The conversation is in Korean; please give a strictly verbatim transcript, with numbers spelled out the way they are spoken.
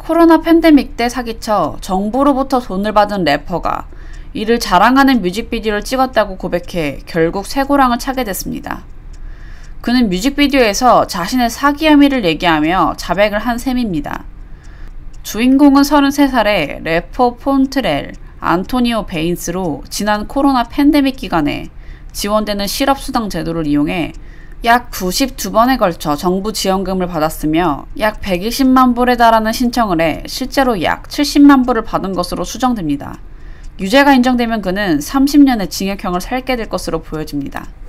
코로나 팬데믹 때 사기쳐 정부로부터 돈을 받은 래퍼가 이를 자랑하는 뮤직비디오를 찍었다고 고백해 결국 쇠고랑을 차게 됐습니다. 그는 뮤직비디오에서 자신의 사기 혐의를 얘기하며 자백을 한 셈입니다. 주인공은 서른세 살의 래퍼 폰트렐 안토니오 베인스로 지난 코로나 팬데믹 기간에 지원되는 실업수당 제도를 이용해 약 구십이 번에 걸쳐 정부 지원금을 받았으며 약 백이십만 불에 달하는 신청을 해 실제로 약 칠십만 불을 받은 것으로 추정됩니다. 유죄가 인정되면 그는 삼십 년의 징역형을 살게 될 것으로 보여집니다.